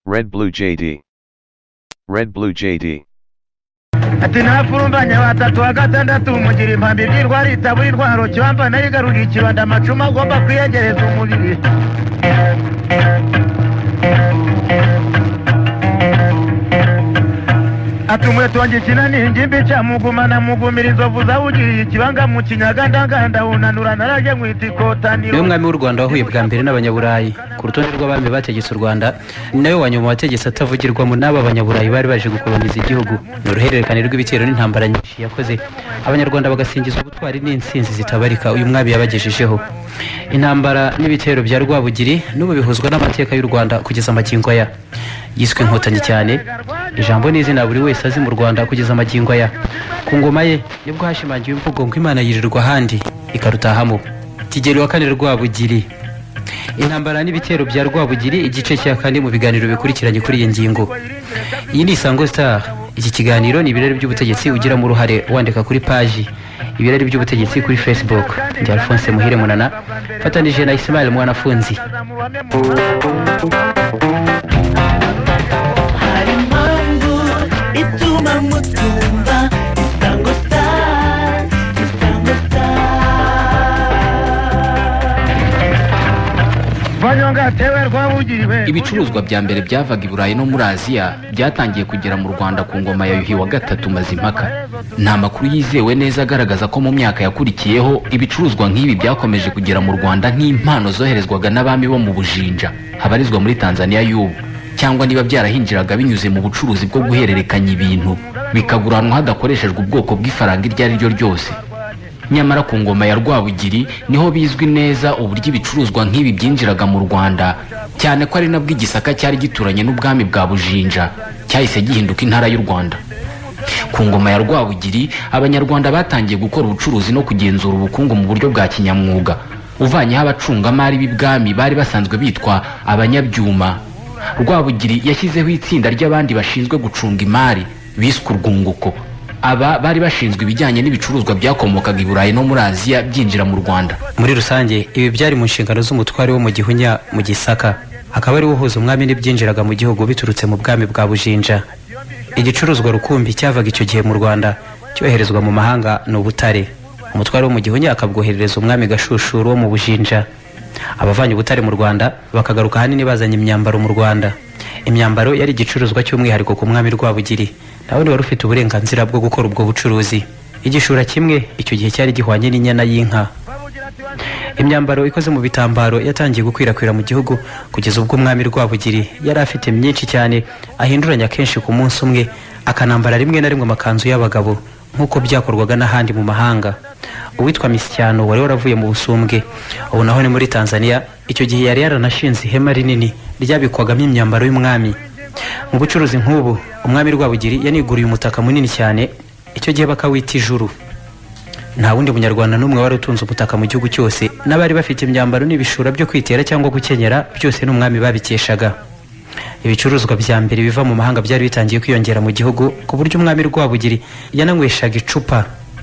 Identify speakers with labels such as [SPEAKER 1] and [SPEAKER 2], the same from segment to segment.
[SPEAKER 1] Red Blue JD. Red Blue JD.
[SPEAKER 2] Ati nafurumbanya batatu agatandatu mugira impambi byirwara itaburi intwaro kibamba nayo igarura ikibanda amacuma agomba kwiyegereza umubiri. Atumwetu wanjye kinani ingimbi cha mugumana mugumirizo vuza ugiye ikibanga mu kinyagandanganda unanura naraje mwitikotaniro.
[SPEAKER 3] Niwe mwami w'u Rwanda wahuye bwa mbere n'abanyaburayi ku rutonde rw'abami bategetse u Rwanda, nawe wanyuma wategetse atavugirwamo n'aba banyaburayi bari baje gukoloniza igihugu. Ni uruhererekane rw'ibitero n'intambara nyinshi yakoze abanyarwanda bagasingiza ubutwari n'insinzi zitabarika uyu mwami yabagejejeho. Intambara n'ibitero bya Rwabugiri n'ubu bihuzwa n'amateka y'u Rwanda kugeza amagingo aya. Yiswe inkotanyi cyane, ijambo n'izina buri wese azi mu Rwanda kugeza amagingo aya. Ku ngoma ye nibwo hashimangiwe imvugo ngo Imana yirirwa ahandi ikarutahamo. Kigeli wa kane Rwabugiri. Intambara n'ibitero bya Rwabugiri igice cya kane mu biganiro bikurikiranye kuri iyi ngingo. Iyi ni Isango Star. Iki kiganiro ni ibirari by'ubutegetsi ugira mu ruhare wandika kuri page ibirari by'ubutegetsi kuri Facebook. Ndi Alphonse Muhire Munana fatanije na Ismail Mwanafunzi.
[SPEAKER 4] Ibicuruzwa bya mbere byavaga i Burayi no muri Aziya byatangiye kugera mu Rwanda ku ngoma ya Yuhi wa gatatu Mazimpaka. Nta makuru yizewe neza agaragaza ko mu myaka yakurikiyeho ibicuruzwa nk'ibi byakomeje kugera mu Rwanda nk'impano zoherezwaga n'abami bo mu Bujinja habarizwa muri Tanzania y'ubu, cyangwa niba byarahinjiraga binyuze mu bucuruzi bwo guhererekanya ibintu bikaguranwa hadakoreshejwe ubwoko bw'ifaranga iryo ari ryo ryose. Nyamara ku ngoma ya Rwabugiri niho bizwi neza uburyo ibicuruzwa nk'ibi byinjiraga mu Rwanda, cyane ko ari nabwo igisaka cyari gituranye n'ubwami bwa Bujinja cyahise gihinduka intara y'u Rwanda. Ku ngoma ya Rwabugiri abanyarwanda batangiye gukora ubucuruzi no kugenzura ubukungu mu buryo bwa kinyamwuga, uvanyeho abacungamari b'ibwami bari basanzwe bitwa abanyabyuma. Rwabugiri yashyizeho itsinda ry'abandi bashinzwe gucunga imari biswe urwunguko. Aba bari bashinzwe ibijyanye n'ibicuruzwa byakomokaga i Burayi no muri Aziya byinjira mu Rwanda.
[SPEAKER 3] Muri rusange ibi byari mu nshingano z'umutware wo mu Gihunya mu Gisaka, akaba ari uhuza umwami n'ibyinjiraga mu gihugu biturutse mu bwami bwa Bujinja. Igicuruzwa rukumbi cyavaga icyo gihe mu Rwanda cyoherezwa mu mahanga n'ubutare. Umutware wo mu Gihunya akabwoherereza umwami Gashushuru wo mu Bujinja. Abavanye ubutare mu Rwanda bakagaruka hanini bazanye imyambaro mu Rwanda. Imyambaro yari igicuruzwa cy'umwihariko ku mwami Rwabugiri, nawe wari ufite uburenganzira bwo gukora ubwo bucuruzi. Igishura kimwe icyo gihe cyari gihwanye n'inyana y'inka. Imyambaro ikoze mu bitambaro yatangiye gukwirakwira mu gihugu kugeza ubwo umwami Rwabugiri yari afite myinshi cyane, ahinduranya kenshi ku munsi umwe, akanambara rimwe na rimwe amakanzu y'abagabo nk'uko byakorwaga n'ahandi mu mahanga. Uwitwa Misyano wari waravuye mu Busumbwe, ubu naho ni muri Tanzania, icyo gihe yari yaranashinze ihema rinini ryabikwagamo imyambaro y'umwami. Mu bucuruzi nk'ubu umwami Rwabugiri yaniguriye umutaka munini cyane, icyo gihe bakawita Ijuru. Nta wundi munyarwanda n'umwe wari utunze ubutaka mu gihugu cyose, n'abari bafite imyambaro n'ibishura byo kwitera cyangwa gukenyera byose n'umwami babikeshaga. Ibicuruzwa bya mbere biva mu mahanga byari bitangiye kwiyongera mu gihugu ku buryo umwami Rwabugiri yananyweshaga icupa.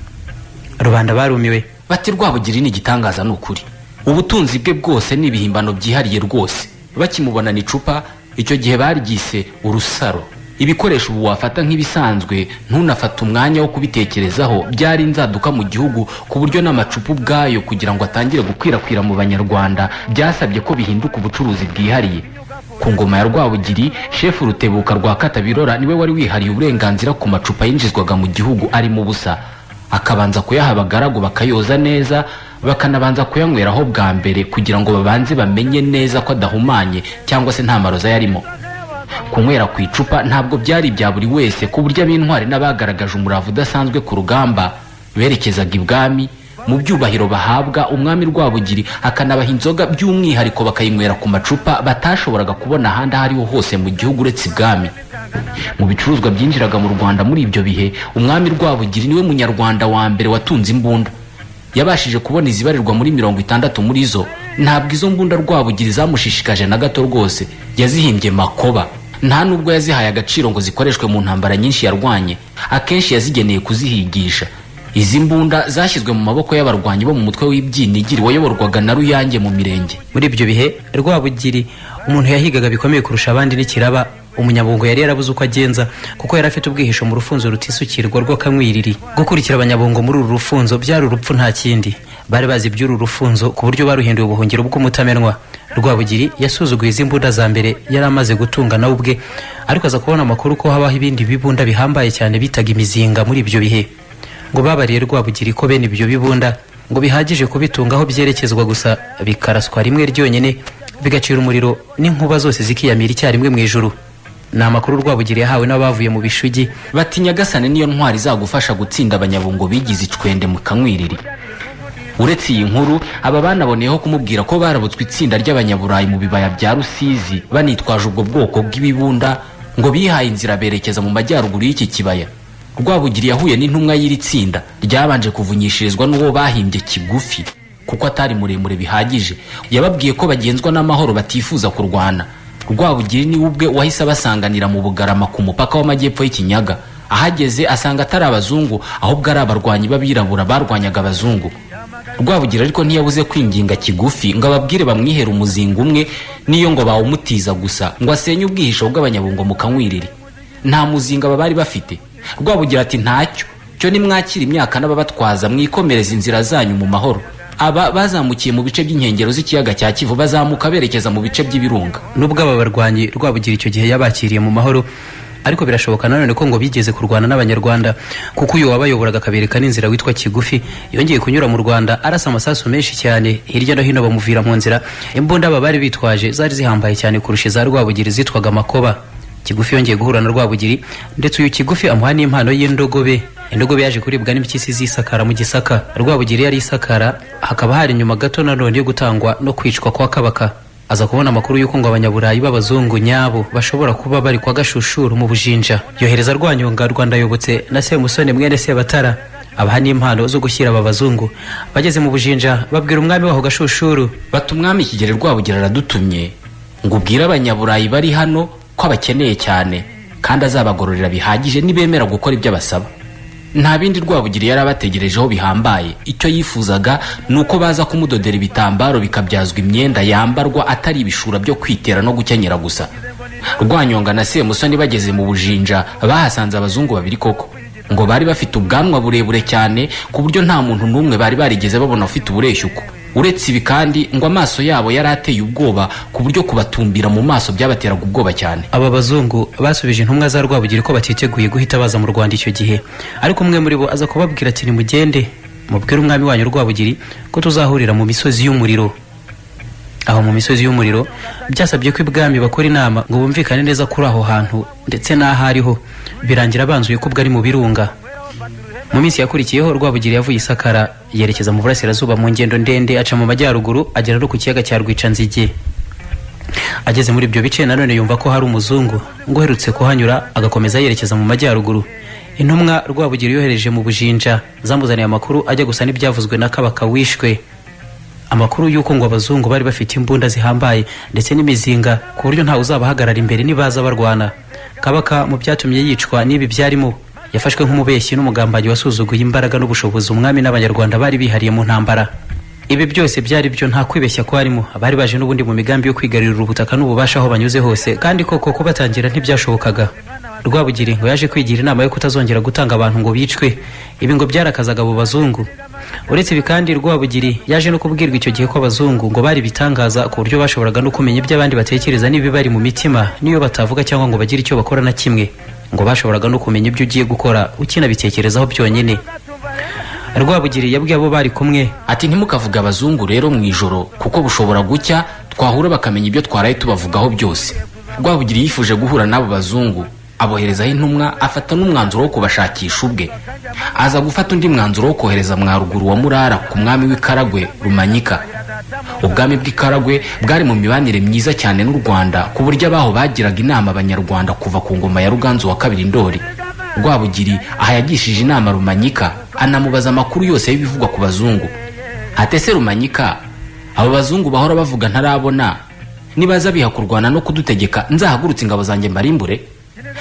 [SPEAKER 3] Rubanda barumiwe
[SPEAKER 4] bati Rwabugiri ni igitangaza n'ukuri, ubutunzi bwe bwose ni ibihimbano byihariye rwose. Bakimubonana icupa icyo gihe baryise urusaro. Ibikoresho ubu wafata nk'ibisanzwe ntunafata umwanya wo kubitekerezaho byari inzaduka mu gihugu, ku buryo n'amacupa ubwayo kugira ngo atangire gukwirakwira mu banyarwanda byasabye ko bihinduka ubucuruzi bwihariye. Ku ngoma ya Rwabugiri shefu Rutebuka rwa Katabirora niwe wari wihariye uburenganzira ku macupa yinjizwaga mu gihugu arimo ubusa, akabanza kuyaha abagaragu bakayoza neza, bakanabanza kuyanyweraho bwa mbere kugira ngo babanze bamenye neza ko adahumanye cyangwa se nta maroza yarimo. Kunywera ku icupa ntabwo byari bya buri wese, ku buryo ab'intwari n'abagaragaje umurava udasanzwe ku rugamba berekezaga ibwami mu byubahiro bahabwa umwami Rwabugiri, akanabaha inzoga by'umwihariko bakayinywera ku macupa batashoboraga kubona ahandi aho ariho hose mu gihugu uretse ibwami. Mu bicuruzwa byinjiraga mu Rwanda muri ibyo bihe umwami Rwabugiri niwe munyarwanda wa mbere watunze imbunda. Yabashije kubona izibarirwa muri 60 muri zo. Ntabwo izo mbunda Rwabugiri zamushishikaje na gato rwose, yazihimbye makoba. Nta nubwo yazihaye agaciro ngo zikoreshwe mu ntambara nyinshi yarwanye, akenshi yazigeneye kuzihigisha. Izi mbunda zashyizwe mu maboko y'abarwanyi bo mu mutwe w'ibyinigiri wayoborwaga na Ruyange mu Mirenge.
[SPEAKER 3] Muri ibyo bihe Rwabugiri umuntu yahigaga bikomeye kurusha abandi n'ikiraba. Umunyabungo yari yarabuze uko agenza kuko yari afite ubwihisho mu rufunzo rutisukirwa rw'akamwiriri. Gukurikira abanyabungo muri uru rufunzo byari urupfu nta kindi. Bari bazi iby'uru rufunzo ku buryo baruhinduye ubuhungiro bw'umutamenwa. Rwabugiri yasuzuguye izimbunda za mbere yari amaze gutunga nawe ubwe, ariko aza kubona amakuru ko habaho ibindi bibunda bihambaye cyane bitaga imizinga muri ibyo bihe. Ngo babariye Rwabugiri ko bene ibyo bibunda ngo bihagije kubitungaho byerekezwa gusa bikaraswa rimwe ryonyine bigacira umuriro n'inkuba zose zikiyamira icyarimwe mu ijuru. Ni amakuru Rwabugiri yahawe n'abavuye mu bishugi
[SPEAKER 4] bati Nyagasane niyo ntwari izagufasha gutsinda abanyabungo bigize icwende mu Kanywiriri. Uretse iyi nkuru, aba banaboneyeho kumubwira ko barabutswe itsinda ry'abanyaburayi mu bibaya bya Rusizi banitwaje ubwo bwoko bw'ibibunda ngo bihaye inzira berekeza mu majyaruguru y'iki kibaya. Rwabugiri yahuye n'intumwa y'iri tsinda ryabanje kuvunyishirizwa n'uwo bahimbye Kigufi kuko atari muremure bihagije. Yababwiye ko bagenzwa n'amahoro batifuza kurwana. Rwabugiri ni ubwe wahise abasanganira mu Bugarama ku mupaka w'amajyepfo y'Ikinyaga. Ahageze asanga atari abazungu ahubwo ari abarwanyi b'abirabura barwanyaga abazungu. Rwabugiri ariko ntiyabuze kwinginga Kigufi ngo ababwire bamwihera umuzinga umwe niyo ngo bawumutiza gusa ngo asenye ubwihisho bw'abanyabungo mu Kanywiriri. Nta muzinga bari bafite. Rwabugiri ati ntacyo, cyo nimwakira imyaka n'ababatwaza mwikomereza inzira zanyu mu mahoro. Aba bazamukiye mu bice by'inkengero z'ikiyaga cya Kivu bazamuka berekeza mu bice by'ibirunga.
[SPEAKER 3] Nubwo aba barwanyi Rwabugiri icyo gihe yabakiriye mu mahoro, ariko birashoboka nanone ko ngo bigeze kurwana n'abanyarwanda kuko uyu wabayoboraga akabereka n'inzira witwa Kigufi yongeye kunyura mu Rwanda arasa amasasu menshi cyane hirya no hino bamuvira mu nzira. Imbunda aba bari bitwaje zari zihambaye cyane kurusha za Rwabugiri zitwaga Makoba. Kigufi yongeye guhura na Rwabugiri ndetse uyu Kigufi amuha n'impano y'indogobe. Indogobe yaje kuribwa n'impyisi z'Isakara mu Gisaka. Rwabugiri yari Isakara, hakaba hari nyuma gato nanone yo gutangwa no kwicwa kwa Kabaka. Aza kubona amakuru y'uko ngo abanyaburayi b'abazungu nyabo bashobora kuba bari kwa Gashushuru mu Bujinja. Yohereza Rwanyonga Rwandayobotse na Semusoni mwene Sebatara abaha n'impano zo gushyira aba bazungu. Bageze mu Bujinja babwira umwami waho Gashushuru
[SPEAKER 4] bati umwami Kigeli Rwabugiri aradutumye ngo ubwire abanyaburayi bari hano ko abakeneye cyane kandi azabagororera bihagije nibemera gukora ibyo abasaba. Nta bindi Rwabugiri yari abategerejeho bihambaye. Icyo yifuzaga nuko baza kumudodera ibitambaro bikabyazwa imyenda yambarwa atari ibishura byo kwitera no gukenyera gusa. Rwanyonga na Semusoni bageze mu Bujinja bahasanze abazungu babiri koko. Ngo bari bafite ubwanwa burebure cyane ku buryo nta muntu n'umwe bari barigeze babona ufite ubureshyuko. Uretse ibi kandi ngo amaso yabo yari ateye ubwoba ku buryo kubatumbira mu maso byabateraga ubwoba cyane. Aba bazungu basubije intumwa za Rwabugiri ko batiteguye guhita baza mu Rwanda icyo gihe, ariko umwe muri bo aza kubabwira ati nimugende mubwire umwami wanyu Rwabugiri ko tuzahurira mu misozi y'umuriro. Aho mu misozi y'umuriro byasabye ko ibwami bakora inama ngo bumvikane neza kuri aho hantu ndetse n'ahariho. Birangira banzuye ko bwari mu birunga. Mu minsi yakurikiyeho Rwabugiri yavuye Isakara yerekeza mu burasirazuba mu ngendo ndende aca mu majyaruguru agera no ku kiyaga cya Rwicanzige. Ageze muri ibyo bice nanone yumva ko hari umuzungu ngo uherutse kuhanyura agakomeza yerekeza mu majyaruguru. Intumwa Rwabugiri yohereje mu Bujinja zamuzaniye amakuru ajya gusa n'ibyavuzwe na Kabaka wishwe. Amakuru y'uko ngo abazungu bari bafite imbunda zihambaye ndetse n'imizinga ku buryo ntawe uzabahagarara imbere nibaza barwana. Kabaka mu byatumye yicwa n'ibi byarimo yafashwe nk'umubeshyi n'umugambanyi wasuzuguye imbaraga n'ubushobozi umwami n'abanyarwanda bari bihariye mu ntambara. Ibi byose byari byo nta kwibeshya kwarimo. Abari baje n'ubundi mu migambi yo kwigarurira ubutaka n'ububasha aho banyuze hose, kandi koko kubatangira ntibyashobokaga. Rwabugiri ngo yaje kwigira inama yo kutazongera gutanga abantu ngo bicwe. Ibi ngo byarakazaga abo bazungu. Uretse ibi kandi Rwabugiri yaje no kubwirwa icyo gihe ko abazungu ngo bari bitangaza ku buryo bashoboraga no kumenya ibyo abandi batekereza n'ibi bari mu mitima niyo batavuga cyangwa ngo bagire icyo bakora na kimwe. Ngo bashoboraga no kumenya ibyo ugiye gukora ukinabitekerezaho byonyine. Rwabugiri yabwiye abo bari kumwe ati ntimukavuga abazungu rero mu ijoro kuko bushobora gucya twahura bakamenya ibyo twaraye tubavugaho byose. Rwabugiri yifuje guhura n'abo bazungu, aboherezaho intumwa afata n'umwanzuro wo kubashakisha ubwe. Aza gufata undi mwanzuro wo kohereza Mwaruguru wa Murara ku mwami w'Ikaragwe Rumanyika. Ubwami bw'Ikaragwe bwari mu mibanire myiza cyane n'u Rwanda ku buryo abaho bagiraga inama abanyarwanda kuva ku ngoma ya Ruganzu wa kabiri Ndoli. Rwabugiri aha yagishije inama Rumanyika anamubaza amakuru yose y'ibivugwa ku bazungu. Atese Rumanyika, abo bazungu bahora bavuga ntarabona nibaza biha kurwana no kudutegeka nzahagurutse ingabo zanjye mbarimbure.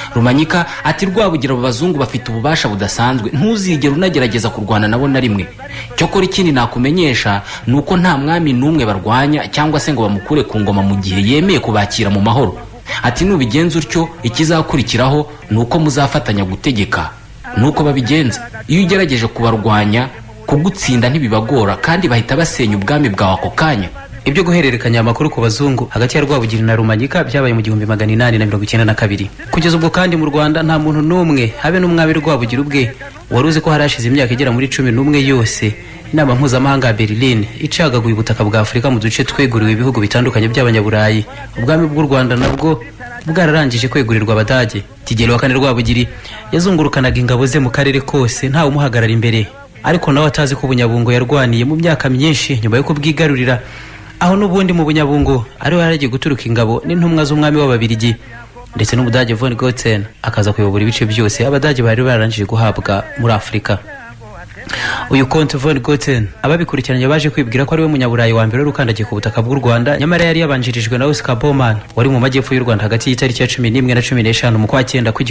[SPEAKER 4] Rumanyika ati Rwabugira abo bazungu bafite ububasha budasanzwe, ntuzigera unagerageza kurwana nabo na rimwe. Cyokora ikindi nakumenyesha nuko nta mwami numwe barwanya cyangwa se ngo bamukure ku ngoma mu gihe yemeye kubakira mu mahoro. Ati nubigenza utyo ikizakurikiraho nuko muzafatanya gutegeka. Nuko babigenza. Iyo ugerageje kubarwanya kugutsinda ntibibagora kandi bahita basenya ubwami bwawe ako kanya.
[SPEAKER 3] Ibyo guhererekanya amakuru ku bazungu hagati ya Rwabugiri na Rumanyika byabaye mu 1892. Kugeza ubwo kandi mu Rwanda nta muntu numwe habe n'umwami Rwabugira ubwe waruzi ko harashize imyaka igera muri 11 yose inama mpuzamahanga ya Berlin icagaguye ubutaka bwa Afurika mu duce tweguriwe ibihugu bitandukanye by'abanyaburayi. Ubwami bw'u Rwanda nabwo bwararangije kwegurirwa Abadage. Kigeli wa kane Rwabugiri yazungurukanaga ingabo ze mu karere kose nta umuhagarara imbere, ariko nawe atazi ko Bunyabungo yarwaniye mu myaka myinshi nyuma yo kubwigarurira, aho n'ubundi mu Bunyabungo ari waragiye guturuka ingabo n'intumwa z'umwami w'Ababirigi ndetse n'Umudage von Gotzen akaza kuyobora ibice byose Abadage bari bararangije guhabwa muri Afurika. Uyu Comte von Gotzen ababikurikiranye baje kwibwira ko ari we munyaburayi wa mbere rukandagiye ku butaka bw'u Rwanda, nyamara yari yabanjirijwe na Oscar Baumann wari mu majyepfo y'u Rwanda hagati y'itariki ya 11 na 15 mu kwa 9 ku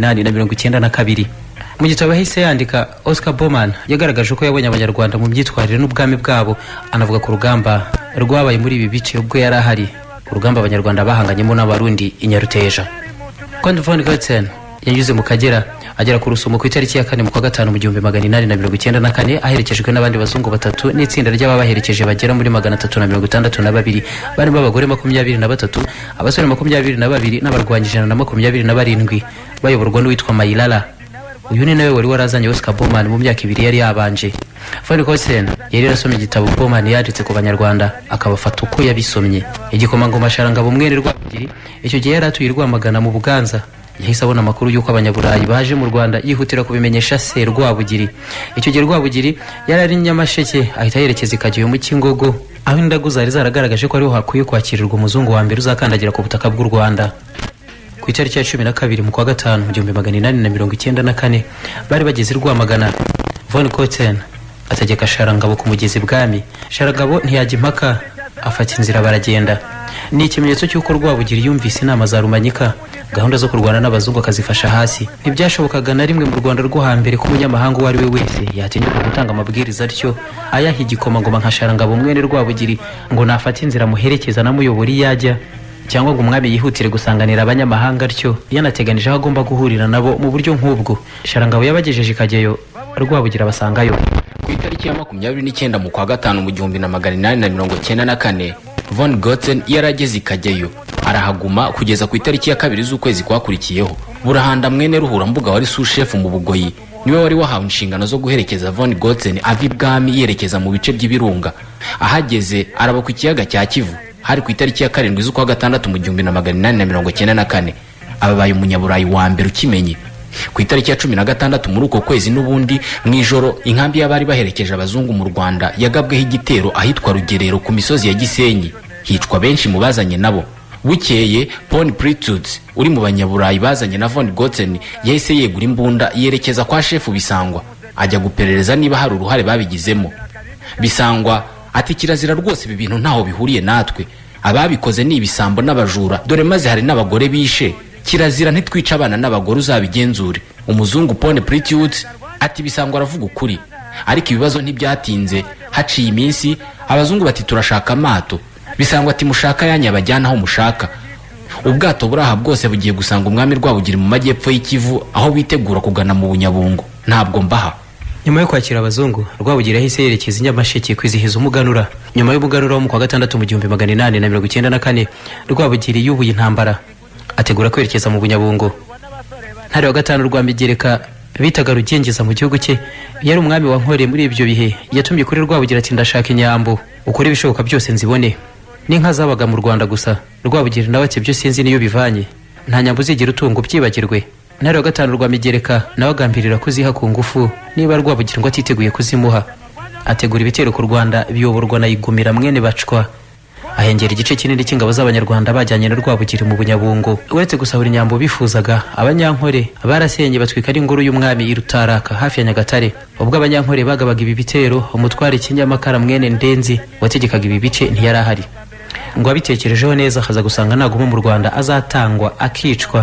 [SPEAKER 3] 1892. Mu gitabo yahise yandika, Oscar Baumann yagaragaje ko yabonye abanyarwanda mu myitwarire n'ubwami bwabo, anavuga ku rugamba rwabaye muri ibi bice ubwo yari ahari, urugamba abanyarwanda bahanganyemo n'abarundi i Nyaruteja. Comte von Gotzen yanyuze mu Kagera agera ku Rusumo ku itariki ya 4 mu kwa 5 mu 1894 aherekejwe n'abandi bazungu batatu n'itsinda ry'ababaherekeje bagera muri 362 barimo abagore 23, abasore 22 n'abarwanyi 127 bayoborwa n'uwitwa Mayilala. Uyu ni nawe wari warazanye Oscar Baumann mu myaka 2 yari yabanje. Von Gotzen yari yarasomye igitabo Baumann yanditse ku banyarwanda akabafata uko yabisomye. Igikomangoma Sharangabo mwene Rwabugiri icyo gihe yari atuye Rwamagana mu Buganza, yahise abona amakuru y'uko abanyaburayi baje mu Rwanda yihutira kubimenyesha se Rwabugiri. Icyo gihe Rwabugiri yari ari Nyamasheke ahita yerekeza Ikageyo mu Kingogo, aho indagu zari zaragaragaje ko ariho hakwiye kwakirirwa umuzungu wa mbere uzakandagira ku butaka bw'u Rwanda. Ku itariki ya 12 mu kwa 5 mu 1894 bari bageze Rwamagana. Von Gotzen ategeka Sharangabo kumugeza ibwami. Sharangabo ntiyajya impaka, afata inzira baragenda. Ni ikimenyetso cy'uko Rwabugiri yumvise inama za Rumanyika, gahunda zo kurwana n'abazungu akazifasha hasi. Ntibyashobokaga na rimwe mu Rwanda rwo hambere ko umunyamahanga uwo ari we wese yatinyuka gutanga amabwiriza atyo ayaha igikomangoma nka Sharangabo mwene Rwabugiri ngo nafata inzira muherekeza namuyobora iyajya, cyangwa ngo umwami yihutire gusanganira abanyamahanga atyo yanateganije aho agomba guhurira nabo mu buryo nk'ubwo. Sharangabo yabagejeje Ikageyo, Rwabugira basangayo.
[SPEAKER 4] Ku itariki ya 29 mu kwa 5 mu 1894 Von Gotzen yarageze Ikageyo arahaguma kugeza ku itariki ya 2 z'ukwezi kwakurikiyeho. Burahanda mwene Ruhurambuga wari sous-chef mu Bugoyi niwe wari wahawe inshingano zo guherekeza Von Gotzen ava ibwami yerekeza mu bice by'ibirunga. Ahageze araba ku kiyaga cya Kivu hari ku itariki ya 7 z'ukwa 6 mu 1894. Ababaye umunyaburayi wa mbere ukimenye. Ku itariki ya 16 muri uko kwezi n'ubundi mwijoro inkambi y'abari baherekeje abazungu mu Rwanda yagabweho igitero ahitwa Rugerero ku misozi ya Gisenyi, hicwa benshi mu bazanye nabo. Bukeye Pon Pritudes uri mu banyaburayi bazanye na Von Gotzen yahise yegura imbunda yerekeza kwa chef Bisangwa ajya guperereza niba hari uruhare babigizemo. Bisangwa ati kirazira rwose ibi bintu ntaho bihuriye natwe, ababikoze ni ibisambo n'abajura, dore maze hari n'abagore bishe, kirazira ntitwica abana n'abagore uzabigenzure. Umuzungu Pon Pritudes ati Bisangwa aravuga ukuri, ariko ibibazo ntibyatinze. Haciye iminsi abazungu bati turashaka amato. Bisangwa ati mushaka yanya bajyana aho mushaka. Ubwato buraha bwose bugiye gusanga umwami Rwabugiri mu majyepfo y'Ikivu aho bitegura kugana mu Bunyabungo, ntabwo mbaha.
[SPEAKER 3] Nyuma yo kwakira abazungu, Rwabugira yahise yerekeza Nyamasheke kwizihiza umuganura. Nyuma y'umuganura wo mu kwa 6 mu 1894 Rwabugiri yubuye intambara ategura kwerekeza mu Bunyabungo. Ntare wa 5 Rwamigereka bitaga Rugengeza mu gihugu cye yari umwami wa Nkore muri ibyo bihe, yatumye kuri Rwabugira ati ndashaka inyambo ukuri ibishoboka byose nzibone. N'inka zabaga mu Rwanda gusa. Rwabugira nawe ati byo sinzi niyo bivanye, nta nyambo zigera utunga ubyibagirwe. Ntare wa 5 Rwamigereka nawe agambirira kuziha ku ngufu niba Rwabugira ngo atiteguye kuzimuha. Ategura ibitero ku Rwanda biyoborwa na Igumira mwene Bacwa, ahengera igice kinini cy'ingabo z'abanyarwanda bajyanye na Rwabugiri mu Bunyabungo. Uretse gusahura inyambo bifuzaga, Abanyankore barasenye batwika n'ingoro y'umwami i Rutaraka hafi ya Nyagatare. Ubwo Abanyankore bagabaga ibi bitero, umutware Kinyamakara mwene Ndenzi wategekaga ibi bice ntiyari ahari. Ngo abitekerejeho neza haza gusanga naguma mu Rwanda azatangwa akicwa,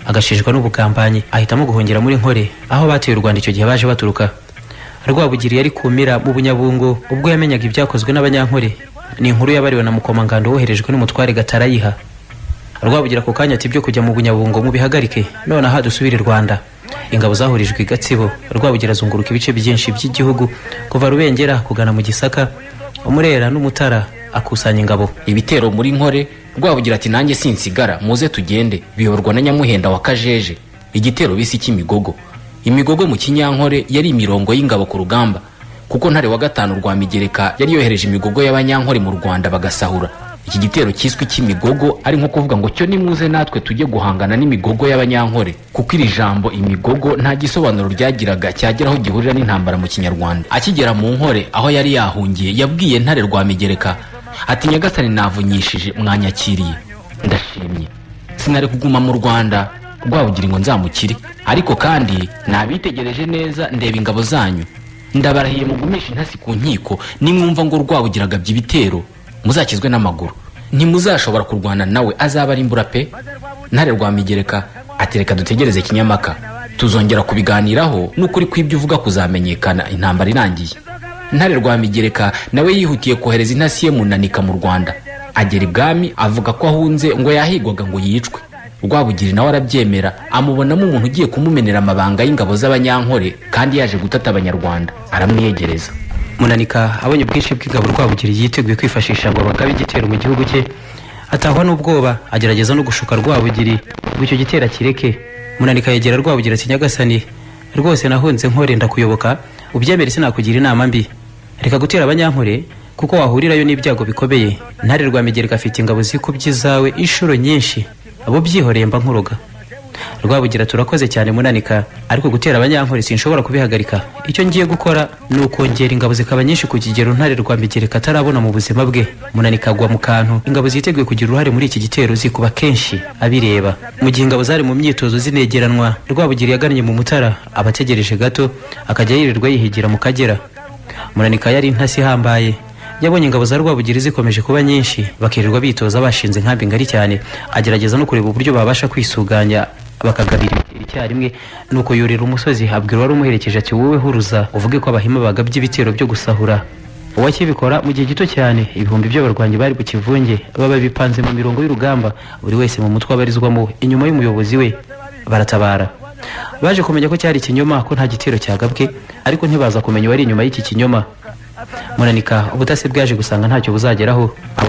[SPEAKER 3] agashishwa n'ubugambanyi ahitamo guhungira muri Nkore aho bateye u Rwanda icyo gihe baje baturuka. Rwabugiri yari kumira mu Bunyabungo ubwo yamenyaga ibyakozwe n'Abanyankore. Ni inkuru yabariwe na Mukomangando woherejwe n'umutware Gatarayiha. Rwabugira ku kanya ati byo kujya mu Bunyabungo mu bihagarike none aha dusubire Rwanda. Ingabo zahurijwe i Gatsibo. Rwabugira azunguruka ibice byinshi by'igihugu kuva Rubengera kugana mu Gisaka, Umurera n'Umutara akusanya ingabo.
[SPEAKER 4] Ibitero muri Nkore, Rwabugira ati nanjye sinsigara muze tugende, biyorwa na Nyamuhenda wa Kajeje. Igitero bisi cy'imigogo. Imigogo mu Kinyankore yari imirongo y'ingabo ku rugamba, kuko Ntare wa gatanu Rwamigereka yari yohereje imigogo y'Abanyankore mu Rwanda bagasahura. Iki gitero cyiswe cy'imigogo ari nko kuvuga ngo cyo nimuze natwe tujye guhangana n'imigogo y'Abanyankore, kuko iri jambo imigogo nta gisobanuro ryagiraga cyageraho gihurira n'intambara mu Kinyarwanda. Akigera mu Nkore aho yari yahungiye yabwiye Ntare Rwamigereka ati Nyagasani navunyishije mwanyakiriye ndashimye, sinari kuguma mu Rwanda Rwabugira ngo nzamukire, ariko kandi nabitegereje neza ndeba ingabo zanyu, ndabarahiye mugumisha intasi ku nkiko nimwumva ngo Rwabugiraga by'ibitero muzakizwe n'amaguru, ntimuzashobora kurwana nawe azaba ari imbura pe. Ntare Rwamigereka atereka dutegereze Kinyamaka, tuzongera kubiganiraho n'ukuri kw'ibyo uvuga kuzamenyekana intambara irangiye. Ntare Rwamigereka nawe yihutiye kohereza intasi ye Munanika mu Rwanda, agera ibwami avuga ko ahunze ngo yahigwaga ngo yicwe. Rwabugiri nawe arabyemera, amubonamo umuntu ugiye kumumenera amabanga y'ingabo z'Abanyankore kandi yaje gutata Abanyarwanda, aramwiyegereza.
[SPEAKER 3] Munanika abonye ubwinshi bw'ingabo Rwabugiri yiteguye kwifashisha ngo bagabe igitero mu gihugu cye, atahwa n'ubwoba agerageza no gushuka Rwabugiri ngo icyo gitero kireke. Munanika yegera Rwabugiri ati Nyagasani rwose nahunze Nkore ndakuyoboka, ubyemere sinakugira inama mbi, reka gutera Abanyankore kuko wahurirayo n'ibyago bikomeye. Ntare Rwamigereka afite ingabo zikubye zawe inshuro nyinshi, abo byihoreye mba nkuroga. Rwabugira turakoze cyane Munanika, ariko gutera Abanyankore sinshobora kubihagarika. Icyo ngiye gukora ni ukongera ingabo zikaba nyinshi ku kigero Ntare Rwamigereka atarabona mu buzima bwe. Munanika agwa mu kantu, ingabo ziteguye kugira uruhare muri iki gitero zikuba kenshi abireba. Mu gihe ingabo zari mu myitozo zinegeranwa, Rwabugira yagannye mu Mutara, abategereje gato akajya yirirwa yihigira mu Kagera. Munanika yari intasi hambaye, yabonye ingabo za Rwabugira zikomeje kuba nyinshi bakirirwa bitoza bashinze nkambi ngari cyane, agerageza no kureba uburyo babasha kwisuganya bakagabira icyarimwe. Nuko yorera umusozi abwira wari umuherekeje ati wowe huruza uvuge ko Abahima bagabye ibitero byo gusahura. Uwakibikora mu gihe gito cyane ibihumbi by'abarwanyi bari bukivunge baba bipanze mu mirongo y'urugamba, buri wese mu mutwe abarizwamo inyuma y'umuyobozi we, baratabara. Baje kumenya ko cyari ikinyoma, ko nta gitero cyagabwe, ariko ntibaza kumenya wari inyuma y'iki kinyoma. Munanika ubutasi bwaje gusanga ntacyo buzageraho,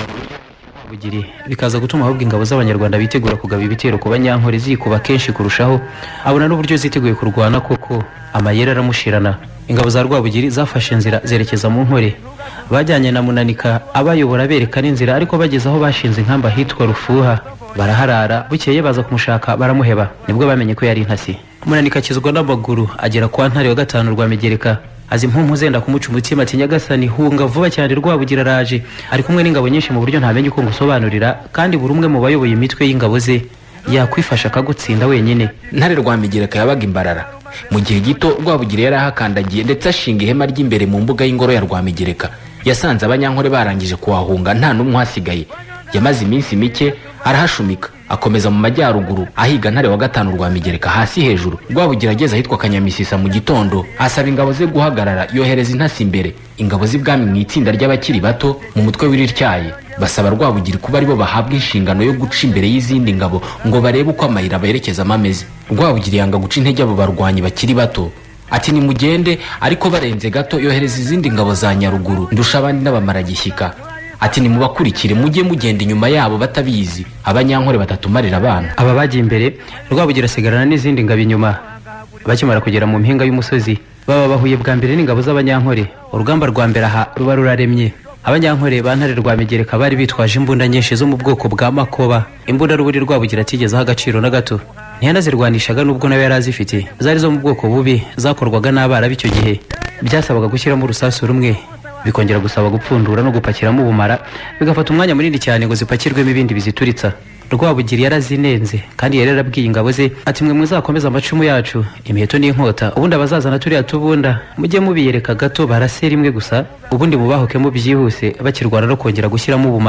[SPEAKER 3] Rwabugiri bikaza gutuma ahubwo ingabo z'Abanyarwanda bitegura kugaba ibitero ku Banyankore zikuba kenshi kurushaho. Abona n'uburyo ziteguye kurwana koko amayera aramushirana. Ingabo za Rwabugiri zafashe inzira zerekeza mu Nkore, bajyanye na Munanika abayobora berekana inzira, ariko bageze aho bashinze inkamba hitwa Rufuha baraharara. Bukeye baza kumushaka baramuheba, nibwo bamenye ko yari intasi. Munanika akizwa n'amaguru agera kwa Ntare wa gatanu Rwamigereka, azi impumpu zenda kumuca umutima ati Nyagasani hunga vuba cyane Rwabugira araje, ari kumwe n'ingabo nyinshi mu buryo ntamenye uko ngusobanurira, kandi buri umwe mu bayoboye imitwe y'ingabo ze yakwifasha akagutsinda wenyine.
[SPEAKER 4] Ntare Rwamigereka yabaga imbarara. Mu gihe gito Rwabugira yari ahakandagiye ndetse ashinga ihema ry'imbere mu mbuga y'ingoro ya Rwamigereka. Yasanze Abanyankore barangije kuhahunga nta n'umwe hasigaye. Yamaze iminsi mike arahashumika, akomeza mu majyaruguru ahiga Ntare wa gatanu Rwamigereka hasi hejuru. Rwabugira ageze ahitwa Kanyamisisa mu gitondo asaba ingabo ze guhagarara, yohereza intasi imbere. Ingabo z'ibwami mu itsinda ry'abakiri bato mu mutwe w'irityaye basaba Rwabugira kuba aribo bahabwa inshingano yo guca imbere y'izindi ngabo ngo barebe uko amayira berekezamo ameze. Rwabugira yanga guca intege abo barwanyi bakiri bato, ati nimugende, ariko barenze gato yohereza izindi ngabo za Nyaruguru ndusha abandi n'abamaragishyika. Ati nimubakurikire mujye mugenda inyuma yabo batabizi, Abanyankore batatumarira abana.
[SPEAKER 3] Aba bagiye imbere, Rwabugira asigarana n'izindi ngabo inyuma. Bakimara kugera mu mpinga y'umusozi baba bahuye bwa mbere n'ingabo z'Abanyankore. Urugamba rwa mbere aha ruba ruraremye. Abanyankore ba Ntare Rwamigereka bari bitwaje imbunda nyinshi zo mu bwoko bwa makoba, imbunda ruburi Rwabugira atigezaho agaciro na gato. Ntiyanazirwanishaga nubwo nawe yari azifite, zari zo mu bwoko bubi zakorwaga n'abara b'icyo gihe. Byasabaga gushyiramo urusasu rumwe, bikongera gusaba gupfundura no gupakiramo ubumara, bigafata umwanya munini cyane ngo zipakirwemo ibindi bizituritsa. Rwabugira yarazinenze kandi yari yarabwiye ingabo ze ati mwe muzakomeza amacumu yacu, imiheto n'inkota, ubundi abazazana turiya tubunda mujye mubiyereka gato barase rimwe gusa, ubundi mubahokemo byihuse bakirwana no kongera gushyiramo ubumara.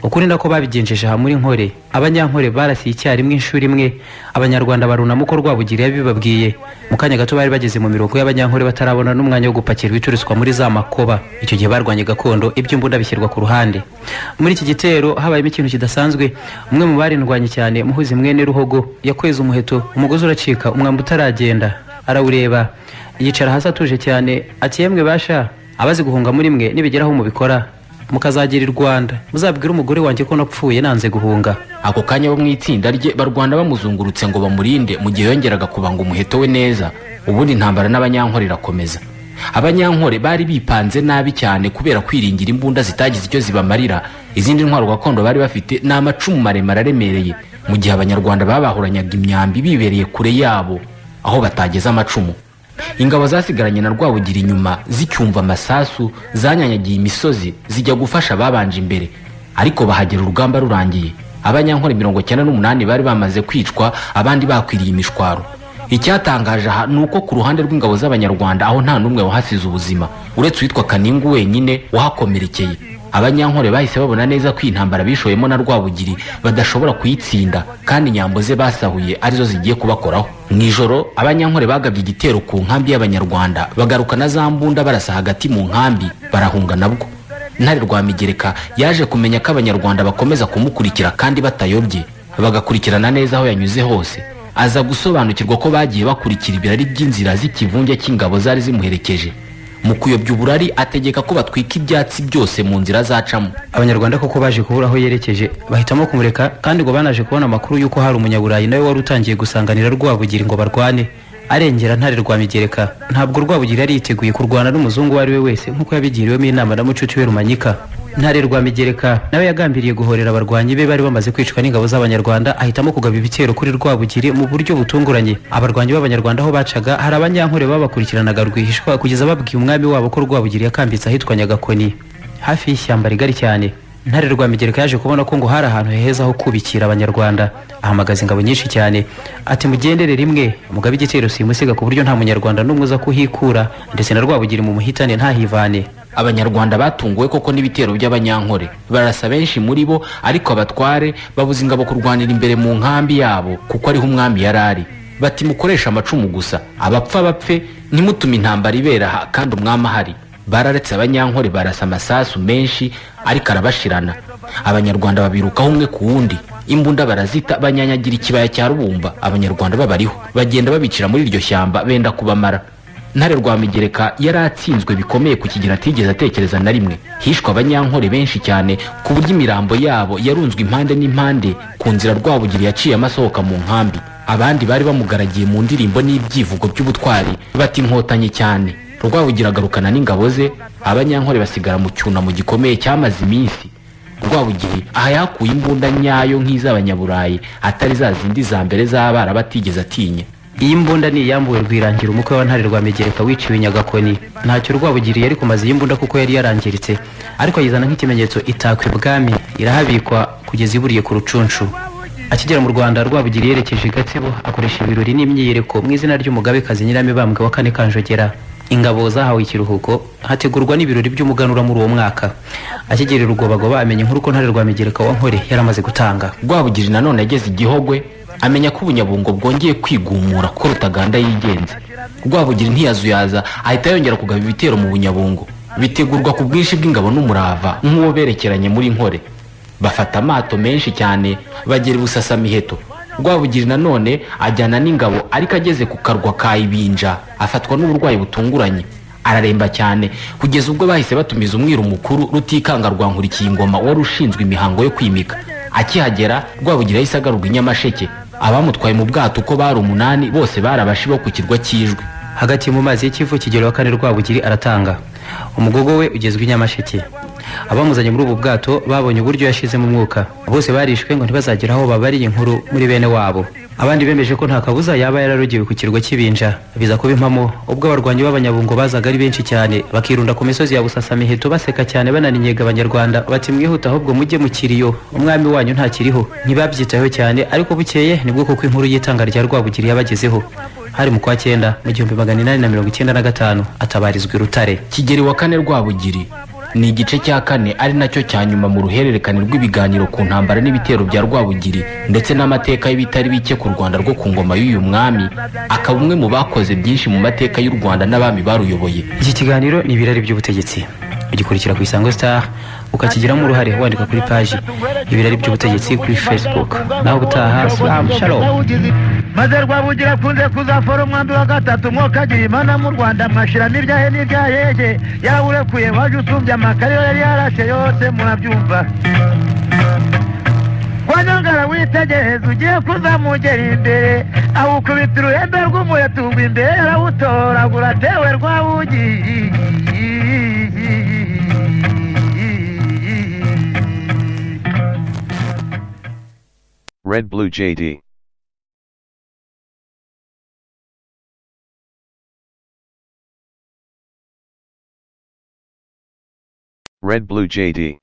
[SPEAKER 3] ukuri nako babigenjeje aha muri Nkore. Abanyankore barasiye icyarimwe inshuro imwe, abanyarwanda barunama uko Rwabugiri yabibabwiye. Mu kanya gato bari bageze mu mirongo y'abanyankore batarabona n'umwanya wo gupakira ibicuruzwa muri za makoba. Icyo gihe barwanye gakondo, iby'imbunda bishyirwa ku ruhande. Muri iki gitero habayemo ikintu kidasanzwe. Umwe mu barindwanye cyane, Muhuzi mwene Ruhogo, yakweza umuheto, umugozi uracika, umwamba utaragenda. Arawureba, yicara hasi atuje cyane, ati yemwe basha, abazi guhunga muri mwe nibigeraho mubikora mukazagira i Rwanda, muzabwira umugore wanjye ko napfuye nanze guhunga.
[SPEAKER 4] Ako kanya bo mu itsinda rye barwanda bamuzungurutse ngo bamurinde mu gihe yongeraga kubanga umuheto we neza. Ubundi intambara n'abanyankore irakomeza. Abanyankore bari bipanze nabi cyane kubera kwiringira imbunda zitagize icyo zibamarira. Izindi ntwaro gakondo bari bafite n'amacumu maremare aremereye, mu gihe abanyarwanda babahuranyaga imyambi bibereye kure yabo aho batageza amacumu. Ingabo zasigaranye na Rwabugiri inyuma zicyumva amasasu zanyanyagiye imisozi zijya gufasha babanje imbere, ariko bahagera urugamba rurangiye. Abanyankore 98 bari bamaze kwicwa, abandi bakwiriye imishwaro. Icyatangaje aha nuko ku ruhande rw'ingabo z'abanyarwanda aho nta numwe wahasize ubuzima uretse witwa Kaningu wenyine wahakomerekeye. Abanyankore bahise babona neza ko intambara bishoyemo na Rwabugiri badashobora kuyitsinda, kandi inyambo ze basahuye arizo zigiye kubakoraho. Mwijoro abanyankore bagabye igitero ku nkambi y'abanyarwanda, bagaruka na za mbunda barasa hagati mu nkambi, barahunga nabwo. Ntare Rwamigereka yaje kumenya ko abanyarwanda bakomeza kumukurikira kandi batayobye, bagakurikirana neza aho yanyuze hose. Aza gusobanukirwa ko bagiye bakurikira ibirari by'inzira z'ikivunge cy'ingabo zari zimuherekeje. Mu kuyobya uburari ategeka ko batwika ibyatsi byose mu nzira zacamo.
[SPEAKER 3] Abanyarwanda koko baje kubura aho yerekeje, bahitamo kumureka, kandi ngo banaje kubona amakuru yuko hari umunyaburayi nawe wari utangiye gusanganira Rwabugiri ngo barwane. Arengera Ntare Rwamigereka. Ntabwo Rwabugiri yari yiteguye kurwana n'umuzungu wari we wese nk'uko yabigiriwemo inama na mucuti we Rumanyika. Ntare Rwamigereka nawe yagambiriye guhorera abarwanyi be bari bamaze kwicwa n'ingabo z'abanyarwanda, ahitamo kugaba ibitero kuri Rwabugiri mu buryo butunguranye. Abarwanyi b'abanyarwanda aho bacaga hari abanyankore babakurikiranaga rwihishwa kugeza babwiye umwami wabo ko Rwabugiri yakambitse ahitwa Nyagakoni hafi y'ishyamba rigari cyane. Ntare Rwamigereka yaje kubona ko ngo hari ahantu heza ho kubikira abanyarwanda, ahamagaza ingabo nyinshi cyane, ati mugendere rimwe mugabe igitero simusiga ku buryo nta munyarwanda n'umwe uza kuhikura, ndetse na Rwabugiri mu muhitane ntahivane.
[SPEAKER 4] Abanyarwanda batunguwe koko n'ibitero by'abanyankore, barasa benshi muri bo, ariko abatware babuze ingabo kurwanira imbere mu nkambi yabo kuko ariho umwami yarari. Bati mukoresha amacumu gusa, abapfa bapfe, ntimutume intambara ibera aha kandi umwami ahari. Bararetse abanyankore barasa amasasu menshi, ariko arabashirana. Abanyarwanda babirukaho umwe ku wundi, imbunda barazita, banyanyagira ikibaya cya Rubumba. Abanyarwanda babariho bagenda babicira muri iryo shyamba benda kubamara. Ntare Rwamigereka yaratsinzwe bikomeye ku kigero atigeze atekereza na rimwe. Hishwe abanyankore benshi cyane ku buryo imirambo yabo yarunzwe impande n'impande ku nzira Rwabugiri yaciye amasohoka mu nkambi. Abandi bari bamugaragiye mu ndirimbo n'ibyivugo by'ubutwari bati inkotanyi cyane. Rwabugiri agarukana n'ingabo ze, abanyankore basigara mu cyunamo gikomeye cyamaze iminsi. Rwabugiri aha yakuye imbunda nyayo nk'iz'abanyaburayi, atari za zindi za mbere z'abara batigeze atinya.
[SPEAKER 3] Iyi mbunda ni yambuwe Rwirangira, umukwe wa Ntare Rwamigereka wiciwe Nyagakoni. Ntacyo Rwabugiri yari kumaze iyi mbunda kuko yari yarangiritse, ariko ayizana nk'ikimenyetso itakwe bwami, irahabikwa kugeza iburiye ku rucunshu. Akigera mu Rwanda, Rwabugiri yerekeje Gatsibo akoresha ibirori n'imyiyereko mu izina ry'umugabekazi Nyiramibambwe wa kane Kanjogera. Ingabo zahawe ikiruhuko, hategurwa n'ibirori by'umuganura muri uwo mwaka. Akigera Rugobagoba amenya inkuru ko Ntare Rwamigereka wa Nkore yaramaze gutanga.
[SPEAKER 4] Rwabugiri nanone yageze Igihogwe, amenya ko ubunyabungo bwongeye kwigumura ko Rutaganda yigenze. Rwabugiri ntiyazuyaza, ahita yongera kugaba ibitero mu bunyabungo. Bitegurwa ku bwinshi bw'ingabo n'umurava nk'uwo berekeranye muri Nkore. Bafata amato menshi cyane, bagera Busasamiheto. Rwabugiri nanone ajyana n'ingabo, ariko ageze ku karwa ka Ibinja afatwa n'uburwayi butunguranye, araremba cyane kugeza ubwo bahise batumiza umwiru mukuru Rutikanga rwa Nkurikiye ingoma wari ushinzwe imihango yo kwimika. Akihagera Rwabugiri yahise agarurwa i Nyamasheke. Abamutwaye mu bwato uko bari 8 bose barabashi bo ku kirwa cy'Ijwi.
[SPEAKER 3] Hagati mu mazi y'Ikivu Kigero wa kane Rwabugiri aratanga. Umugogo we ugezwe i Nyamasheke. Abamuzanye muri ubu bwato babonye uburyo yashize mu mwuka, bose barishwe ngo ntibazagera aho babariye inkuru muri bene wabo. Abandi bemeje ko nta kabuza yaba yararugiwe ku kirwa cy'Ibinja. Biza kuba impamo ubwo abarwanyi b'abanyabungo bazaga ari benshi cyane, bakirunda ku misozi ya Busasamiheto baseka cyane bananinyega abanyarwanda bati mwihuta ahubwo mujye mu Kiriyo, umwami wanyu nta kiriho. Ntibabyitaho cyane, ariko bukeye nibwo kuko inkuru y'itanga rya Rwabugiri yabagezeho. Hari mu kwa 9 mu 1895 atabarizwa i Rutare.
[SPEAKER 4] Kigeri wa kane Rwabugiri ni igice cya kane ari nacyo cya nyuma mu ruhererekane rw'ibiganiro ku ntambara n'ibitero bya Rwabugiri ndetse n'amateka y'ibitari bike ku Rwanda rwo ku ngoma y'uyu mwami, akaba umwe mu bakoze byinshi mu mateka y'u Rwanda n'abami baruyoboye.
[SPEAKER 3] Iki kiganiro ni ibirari by'ubutegetsi, ugikurikira ku Isango Star ukakigiramo uruhare wandika kuri paji ibirari by'ubutegetsi kuri Facebook. Naho gutaha shalom.
[SPEAKER 2] maze Rwabugira kunze kuzafora umwambi wa gatatu mwokagira Imana mu Rwanda mwashira n'ibyahe n'ibyahege yarurekuye waje usumbya amakariro yari yarashe yose murabyumva. Wanyangara witegereza ugiye kuzamugera imbere awukubita uruhembe rw'umuheto ugwa imbere arawutoragura atewe Rwabugira.
[SPEAKER 1] Red Blue JD. Red Blue JD.